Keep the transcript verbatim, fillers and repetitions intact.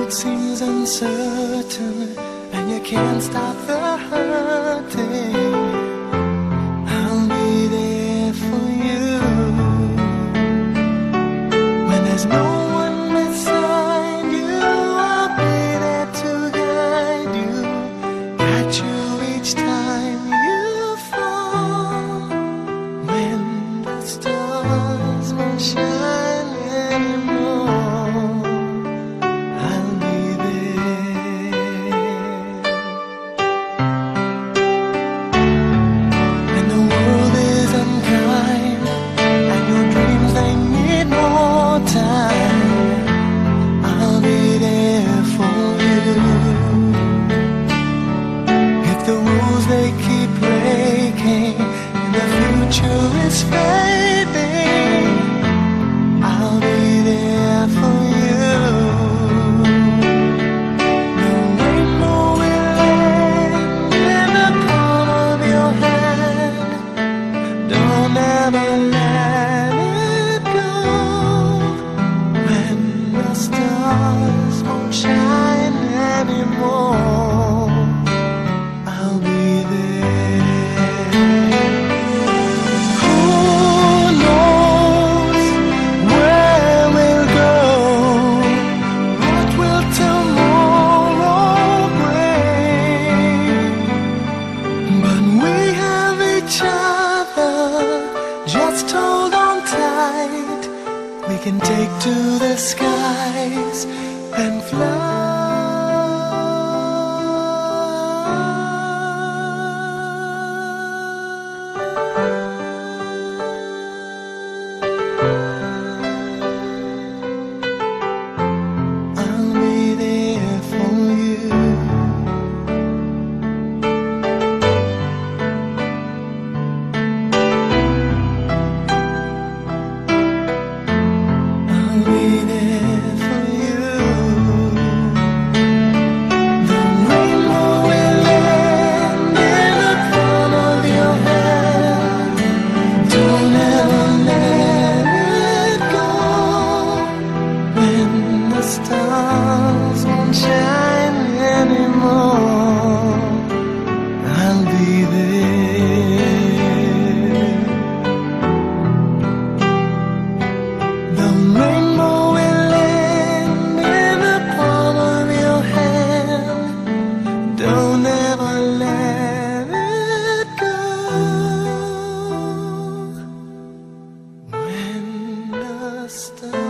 it seems uncertain and you can't stop the hurting, I'll be there for you. When there's no one beside you, I'll be there to guide you, catch you each time you fall. When the stars won't shine anymore, I'll be there. When the world is unkind and your dreams they need more time, I'll be there for you. If the rules they keep breaking and the future is fading, I'll be there for you. The rainbow will land in the palm of your hand. Don't ever let it go. When the stars won't shine anymore, I'll be there. Who knows where we'll go? What will tomorrow bring? But we have each other, just hold on tight. We can take to the skies and fly. I'll be there for you. I'll be there for you. The rainbow will land in the palm of your hand. Don't ever let it go. When the stars won't shine anymore, I'll be there. The rainbow will land in the palm of your hand. Don't ever let it go. When the stars